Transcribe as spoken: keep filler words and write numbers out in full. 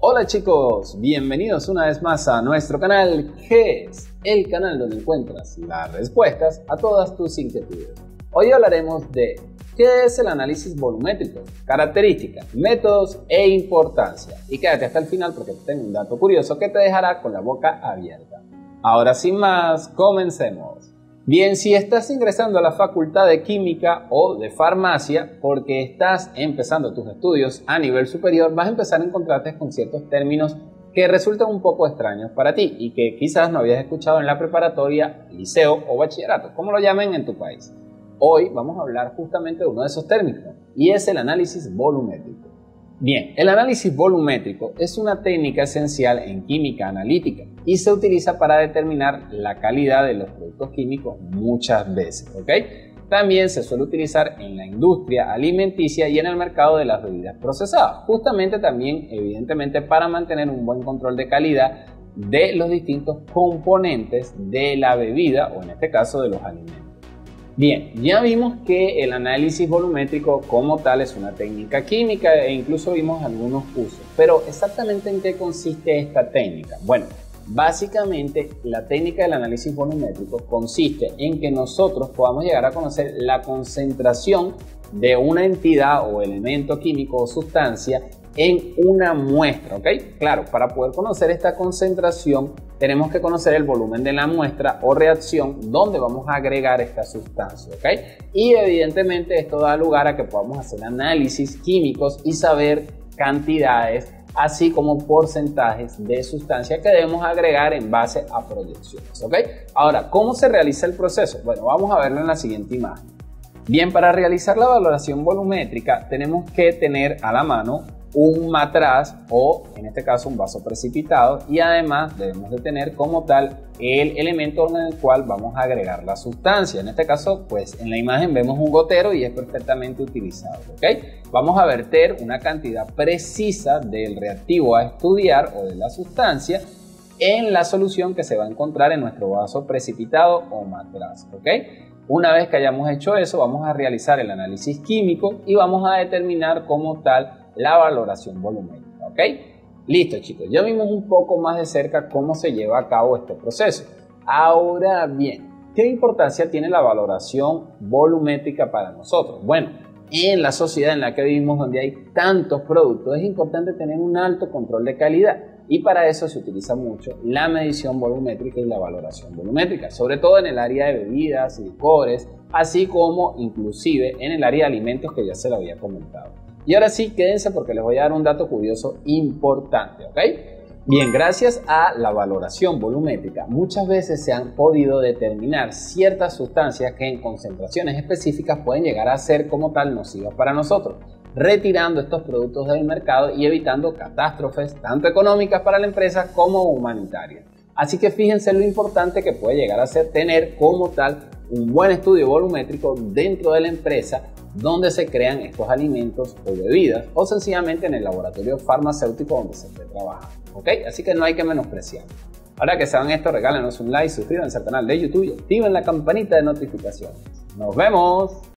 Hola chicos, bienvenidos una vez más a nuestro canal G E S, el canal donde encuentras las respuestas a todas tus inquietudes. Hoy hablaremos de qué es el análisis volumétrico, características, métodos e importancia. Y quédate hasta el final porque tengo un dato curioso que te dejará con la boca abierta. Ahora sin más, comencemos. Bien, si estás ingresando a la Facultad de Química o de Farmacia porque estás empezando tus estudios a nivel superior, vas a empezar a encontrarte con ciertos términos que resultan un poco extraños para ti y que quizás no habías escuchado en la preparatoria, liceo o bachillerato, como lo llamen en tu país. Hoy vamos a hablar justamente de uno de esos términos y es el análisis volumétrico. Bien, el análisis volumétrico es una técnica esencial en química analítica y se utiliza para determinar la calidad de los productos químicos muchas veces, ¿ok? También se suele utilizar en la industria alimenticia y en el mercado de las bebidas procesadas, justamente también evidentemente para mantener un buen control de calidad de los distintos componentes de la bebida o en este caso de los alimentos. Bien, ya vimos que el análisis volumétrico como tal es una técnica química e incluso vimos algunos usos. Pero ¿exactamente en qué consiste esta técnica? Bueno, básicamente la técnica del análisis volumétrico consiste en que nosotros podamos llegar a conocer la concentración de una entidad o elemento químico o sustancia en una muestra, ¿ok? Claro, para poder conocer esta concentración tenemos que conocer el volumen de la muestra o reacción donde vamos a agregar esta sustancia, ¿ok? Y evidentemente esto da lugar a que podamos hacer análisis químicos y saber cantidades, así como porcentajes de sustancia que debemos agregar en base a proyecciones, ¿ok? Ahora, ¿cómo se realiza el proceso? Bueno, vamos a verlo en la siguiente imagen. Bien, para realizar la valoración volumétrica tenemos que tener a la mano un matraz o en este caso un vaso precipitado y además debemos de tener como tal el elemento en el cual vamos a agregar la sustancia. En este caso pues en la imagen vemos un gotero y es perfectamente utilizable, ¿ok? Vamos a verter una cantidad precisa del reactivo a estudiar o de la sustancia en la solución que se va a encontrar en nuestro vaso precipitado o matraz, ¿ok? Una vez que hayamos hecho eso vamos a realizar el análisis químico y vamos a determinar como tal la valoración volumétrica, ¿ok? Listo chicos, ya vimos un poco más de cerca cómo se lleva a cabo este proceso. Ahora bien, ¿qué importancia tiene la valoración volumétrica para nosotros? Bueno, en la sociedad en la que vivimos donde hay tantos productos es importante tener un alto control de calidad y para eso se utiliza mucho la medición volumétrica y la valoración volumétrica, sobre todo en el área de bebidas, licores, así como inclusive en el área de alimentos que ya se lo había comentado. Y ahora sí, quédense porque les voy a dar un dato curioso importante, ¿ok? Bien, gracias a la valoración volumétrica, muchas veces se han podido determinar ciertas sustancias que en concentraciones específicas pueden llegar a ser como tal nocivas para nosotros, retirando estos productos del mercado y evitando catástrofes tanto económicas para la empresa como humanitarias. Así que fíjense lo importante que puede llegar a ser tener como tal un buen estudio volumétrico dentro de la empresa donde se crean estos alimentos o bebidas o sencillamente en el laboratorio farmacéutico donde se esté trabajando, ¿ok? Así que no hay que menospreciar. Ahora que saben esto, regálenos un like, suscríbanse al canal de YouTube y activen la campanita de notificaciones. ¡Nos vemos!